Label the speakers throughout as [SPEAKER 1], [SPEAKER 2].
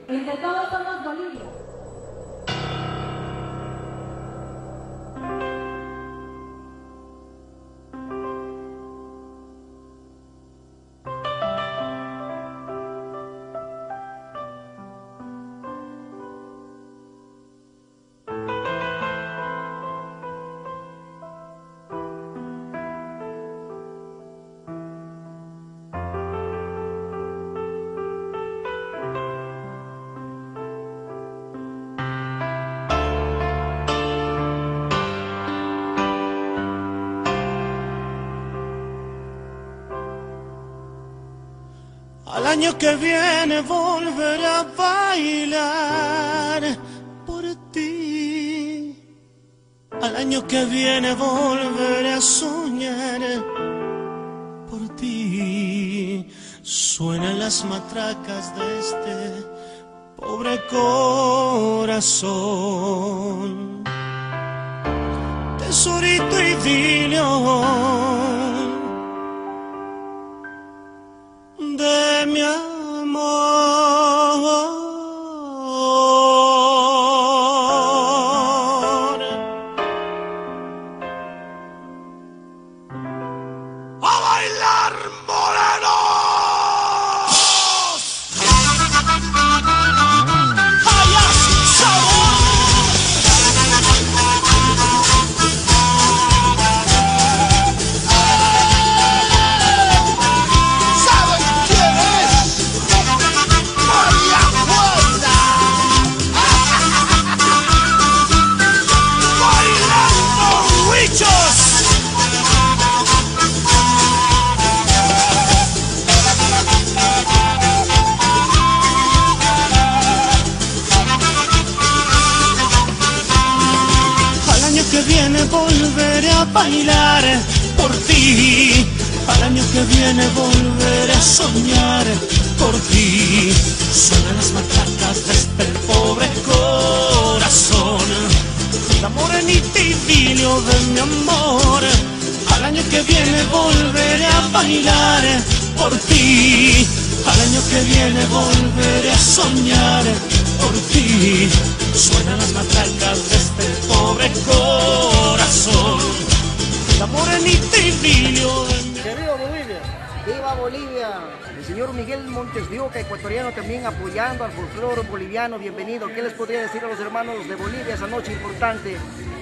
[SPEAKER 1] Entre todos somos Bolivia.
[SPEAKER 2] Al año que viene volveré a bailar por ti. Al año que viene volveré a soñar por ti. Suenan las matracas de este pobre corazón. Tesorito idilio de mi amor. ¡A bailar, morenos! ¡Hayas sabor! Volveré a bailar por ti. Al año que viene volveré a soñar por ti. Suenan las matracas de este pobre corazón. La morenita idilio de mi amor. Al año que viene volveré a bailar por ti. Al año que viene volveré a soñar por ti. Suenan las matracas de este pobre corazón. La morenita idilio de mi...
[SPEAKER 3] ¡Que viva Bolivia! ¡Viva Bolivia! El señor Miguel Montes de Oca, ecuatoriano, también apoyando al folclore boliviano. Bienvenido. ¿Qué les podría decir a los hermanos de Bolivia esa noche importante?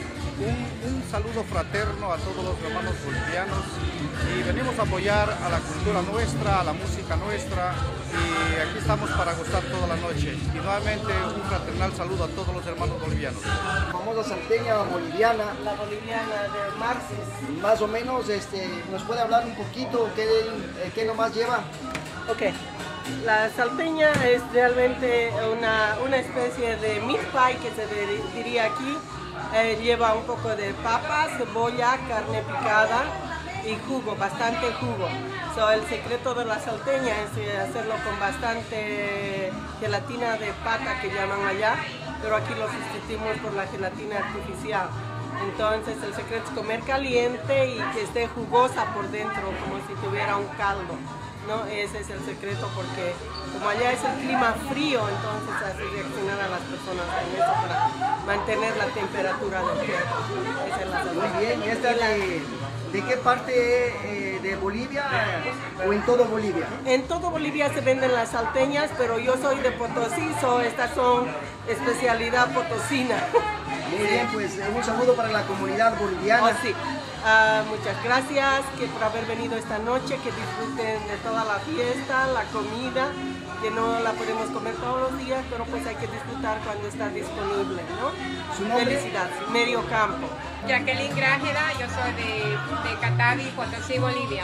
[SPEAKER 4] Un saludo fraterno a todos los hermanos bolivianos y venimos a apoyar a la cultura nuestra, a la música nuestra y aquí estamos para gozar toda la noche. Y nuevamente un fraternal saludo a todos los hermanos bolivianos.
[SPEAKER 3] La famosa salteña boliviana.
[SPEAKER 5] La boliviana de Marxis.
[SPEAKER 3] Más o menos, ¿nos puede hablar un poquito qué nomás lleva?
[SPEAKER 5] Ok. La salteña es realmente una especie de meat pie que se diría aquí. Lleva un poco de papa, cebolla, carne picada y jugo, bastante jugo. El secreto de la salteña es hacerlo con bastante gelatina de pata que llaman allá, pero aquí lo sustituimos por la gelatina artificial. Entonces el secreto es comer caliente y que esté jugosa por dentro, como si tuviera un caldo, ¿no? Ese es el secreto, porque como allá es el clima frío, entonces hace reaccionar a las personas con eso para mantener la temperatura del cuerpo. Esa es la salteña.
[SPEAKER 3] Muy bien, ¿y esta de qué parte de Bolivia o en todo Bolivia?
[SPEAKER 5] En todo Bolivia se venden las salteñas, pero yo soy de Potosí, estas son especialidad potosina.
[SPEAKER 3] Muy bien, pues un saludo para la comunidad boliviana.
[SPEAKER 5] Oh, sí. Muchas gracias por haber venido esta noche, que disfruten de toda la fiesta, la comida, que no la podemos comer todos los días, pero pues hay que disfrutar cuando está disponible, ¿no?
[SPEAKER 3] ¿Su nombre?
[SPEAKER 5] Felicidades, Medio Campo.
[SPEAKER 6] Jacqueline Grájeda, yo soy de Catavi, Potosí, Bolivia.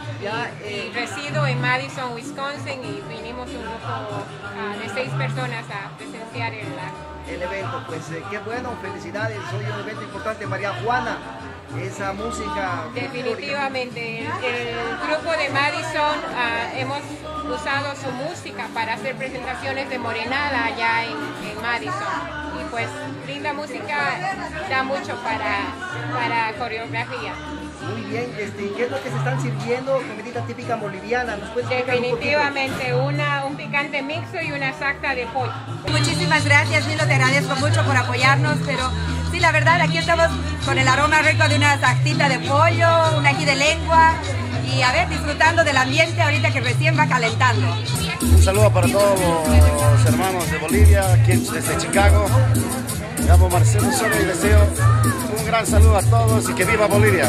[SPEAKER 6] Y resido en Madison, Wisconsin, y vinimos un grupo de 6 personas a presenciar el
[SPEAKER 3] evento. Pues qué bueno, felicidades, hoy un evento importante. María Juana, esa música.
[SPEAKER 6] Definitivamente, el grupo de Madison hemos usado su música para hacer presentaciones de morenada allá en Madison. Y pues linda música da mucho para coreografía.
[SPEAKER 3] Muy bien, ¿qué es lo que se están sirviendo? Comidita típica boliviana, ¿nos puedes explicar un poquito?
[SPEAKER 6] Definitivamente un picante mixto y una salsa de pollo.
[SPEAKER 1] Muchísimas gracias, Nilo, te agradezco mucho por apoyarnos, pero sí, la verdad, aquí estamos con el aroma rico de una salsita de pollo, un ají de lengua y a ver, disfrutando del ambiente ahorita que recién va calentando.
[SPEAKER 7] Un saludo para todos los hermanos de Bolivia, aquí desde Chicago. Me llamo Marcelo Sola y deseo un gran saludo a todos y que viva Bolivia.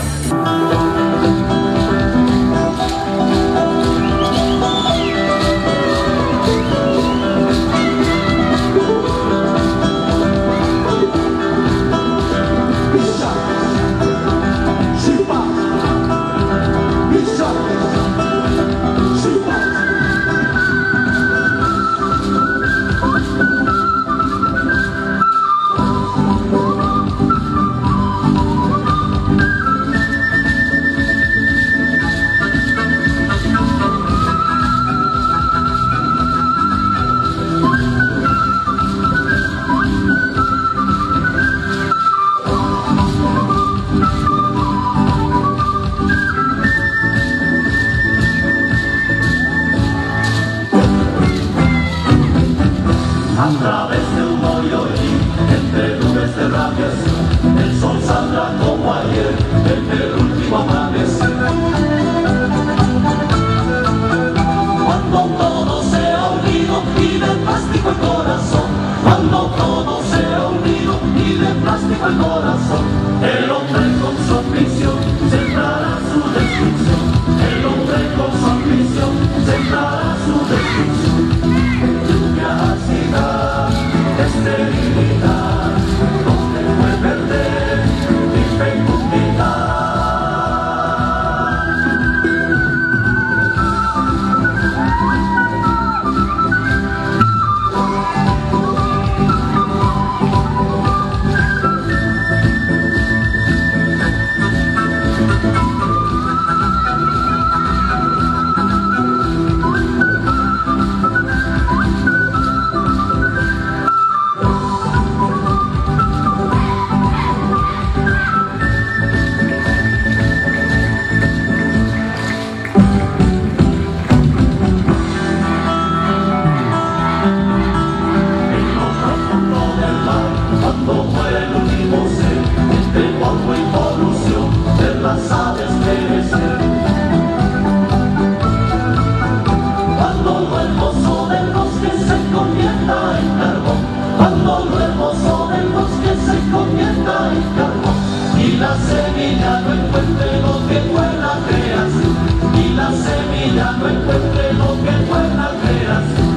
[SPEAKER 2] A través de un hoyo entre nubes de rayas, el sol saldrá como ayer en el último amanecer. Cuando todo sea unido y de plástico el corazón, cuando todo sea unido y de plástico el corazón, el hombre con su ambición sembrará su destrucción. El hombre con su ambición sembrará su destrucción. Esterilidad, donde fue perder mi fecundidad. Y la semilla no encuentre lo que fue la creación, y la semilla no encuentre lo que fue la creación.